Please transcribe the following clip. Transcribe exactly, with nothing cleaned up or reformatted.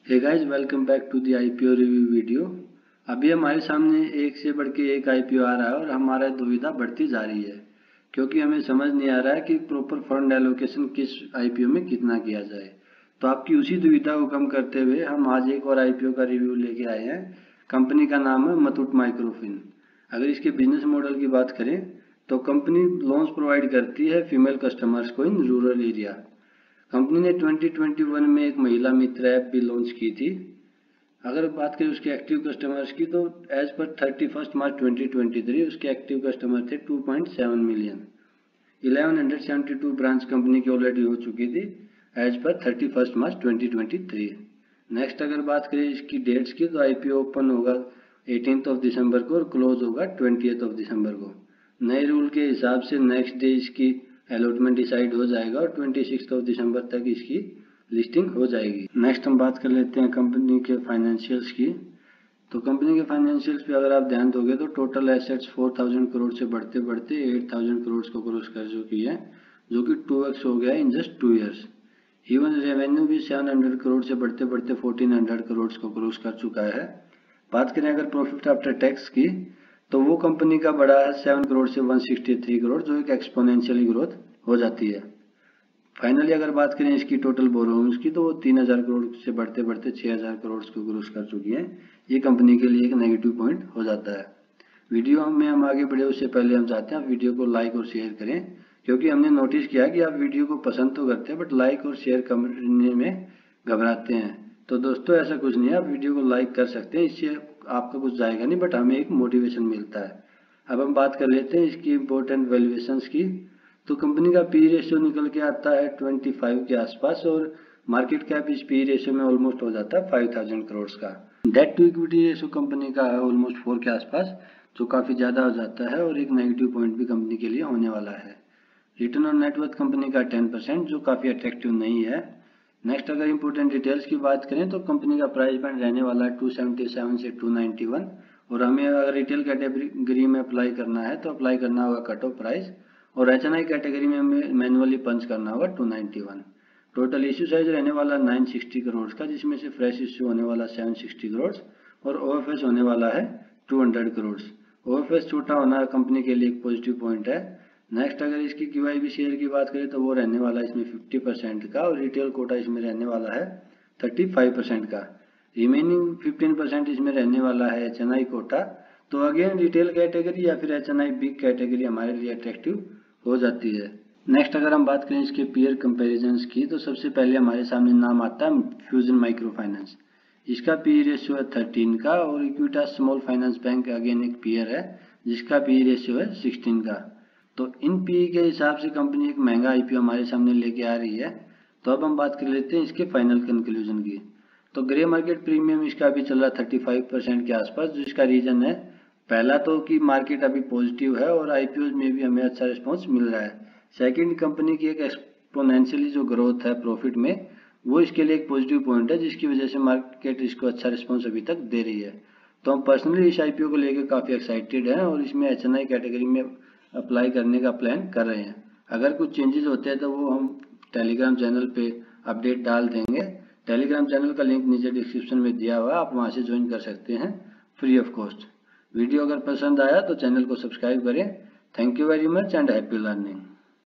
Hey guys, welcome back to the IPO review video. अभी हमारे सामने एक से बढ़ के एक आईपीओ आ रहा है और हमारा दुविधा बढ़ती जा रही है क्योंकि हमें समझ नहीं आ रहा है कि प्रॉपर फंड एलोकेशन किस आईपीओ में कितना किया जाए। तो आपकी उसी दुविधा को कम करते हुए हम आज एक और आईपीओ का रिव्यू लेके आए हैं। कंपनी का नाम है मुथूट माइक्रोफिन। अगर इसके बिजनेस मॉडल की बात करें तो कंपनी लोन्स प्रोवाइड करती है फीमेल कस्टमर्स को इन रूरल एरिया। कंपनी ने दो हज़ार इक्कीस में एक महिला मित्र ऐप भी लॉन्च की थी। अगर बात करें उसके एक्टिव कस्टमर्स की तो एज पर thirty first March twenty twenty three उसके एक्टिव कस्टमर थे two point seven million. Eleven seventy two branch company की ऑलरेडी हो चुकी थी एज पर thirty first March twenty twenty three. Next अगर बात करें इसकी डेट्स की तो आईपीओ ओपन होगा एटीनथ ऑफ दिसंबर को और क्लोज होगा ट्वेंटियथ ऑफ दिसंबर को। नए रूल के हिसाब से नेक्स्ट डे इसकी अलॉटमेंट डिसाइड हो जाएगा और ट्वेंटी सिक्स ऑफ दिसंबर तक इसकी लिस्टिंग हो जाएगी। नेक्स्ट हम बात कर लेते हैं कंपनी के फाइनेंशियल्स की। तो कंपनी के फाइनेंशियल्स पे अगर आप ध्यान दोगे तो total assets four thousand crore से बढ़ते बढ़ते एट थाउजेंड करोड़ को क्रॉस कर चुकी है, जो कि टू एक्स हो गया in just two years. Even revenue भी सेवन हंड्रेड करोड़ से बढ़ते बढ़ते फोर्टीन हंड्रेड करोड़ को क्रॉस कर चुका है। बात करें अगर प्रॉफिट आफ्टर टैक्स की तो वो कंपनी का बढ़ा है सेवन करोड़ से वन सिक्सटी थ्री करोड़, जो एक एक्सपोनेंशियली ग्रोथ हो जाती है। फाइनली अगर बात करें इसकी टोटल बोरोइंग्स की तो वो तीन हजार करोड़ से बढ़ते बढ़ते छह हजार करोड़ को क्रॉस कर चुकी है। ये कंपनी के लिए एक नेगेटिव पॉइंट हो जाता है। वीडियो में हम आगे बढ़े उससे पहले हम चाहते हैं आप वीडियो को लाइक और शेयर करें, क्योंकि हमने नोटिस किया कि आप वीडियो को पसंद तो करते हैं बट लाइक और शेयर करने में घबराते हैं। तो दोस्तों ऐसा कुछ नहीं है, आप वीडियो को लाइक कर सकते हैं, इससे आपका कुछ जाएगा नहीं बट हमें एक मोटिवेशन मिलता है। अब हम बात कर लेते हैं इसकी इम्पोर्टेंट वैल्यूएशंस की। तो कंपनी का पी रेशियो निकल के आता है ट्वेंटी फाइव के आसपास और मार्केट कैप इस पी रेशियो में ऑलमोस्ट हो जाता है फाइव थाउजेंड करोड़ का। Debt to equity ratio company का है ऑलमोस्ट फोर के आसपास, जो काफ़ी ज़्यादा हो जाता है और एक नेगेटिव पॉइंट भी कंपनी के लिए होने वाला है। रिटर्न ऑन नेटवर्थ कंपनी का टेन परसेंट, जो काफ़ी अट्रैक्टिव नहीं है। नेक्स्ट अगर इंपॉर्टेंट डिटेल्स की बात करें तो कंपनी का प्राइस बैंड रहने वाला है टू सेवेंटी सेवन से टू नाइन्टी वन, और हमें अगर रिटेल कैटेगरी में अप्लाई करना है तो अप्लाई करना होगा कट ऑफ प्राइस, और एच एन आई कैटेगरी में हमें मैनुअली पंच करना होगा two ninety one. Total issue size रहने वाला नाइन सिक्सटी करोड़ का, जिसमें से फ्रेश इश्यू होने वाला सेवन सिक्सटी करोड़ और ओ एफ एस होने वाला है two hundred crore. O F S छोटा होना कंपनी के लिए एक पॉजिटिव पॉइंट है। नेक्स्ट अगर इसकी क्यू आई बी शेयर की बात करें तो वो रहने वाला है इसमें फिफ्टी परसेंट का और रिटेल कोटा इसमें रहने वाला है थर्टी फाइव परसेंट का। रिमेनिंग फिफ्टीन परसेंट इसमें रहने वाला है एच एन आई कोटा। तो अगेन रिटेल कैटेगरी या फिर H N I big category हमारे लिए अट्रैक्टिव हो जाती है। नेक्स्ट अगर हम बात करें इसके पीयर कंपैरिजंस की तो सबसे पहले हमारे सामने नाम आता है फ्यूजन माइक्रो फाइनेंस। इसका पी रेशियो है थर्टीन का और Equitas small finance bank again एक पीयर है जिसका पी रेशियो है सिक्सटीन का। तो इन पी के हिसाब से कंपनी एक महंगा आईपीओ हमारे सामने लेके आ रही है। तो अब हम बात कर लेते हैं इसके फाइनल कंक्लूजन की। तो ग्रे मार्केट प्रीमियम इसका अभी चल रहा है थर्टी फाइव परसेंट के आसपास, जिसका रीजन है पहला तो कि मार्केट अभी पॉजिटिव है और आईपीओ में भी हमें अच्छा रिस्पॉन्स मिल रहा है। सेकंड, कंपनी की एक एक्सपोनेंशियली जो ग्रोथ है प्रॉफिट में वो इसके लिए एक पॉजिटिव पॉइंट है, जिसकी वजह से मार्केट इसको अच्छा रिस्पॉन्स अभी तक दे रही है। तो हम पर्सनली इस आईपीओ को लेकर काफ़ी एक्साइटेड हैं और इसमें एच एन आई कैटेगरी में अप्लाई करने का प्लान कर रहे हैं। अगर कुछ चेंजेस होते हैं तो वो हम टेलीग्राम चैनल पे अपडेट डाल देंगे। टेलीग्राम चैनल का लिंक नीचे डिस्क्रिप्शन में दिया हुआ है, आप वहाँ से ज्वाइन कर सकते हैं फ्री ऑफ कॉस्ट। वीडियो अगर पसंद आया तो चैनल को सब्सक्राइब करें। Thank you very much and happy learning.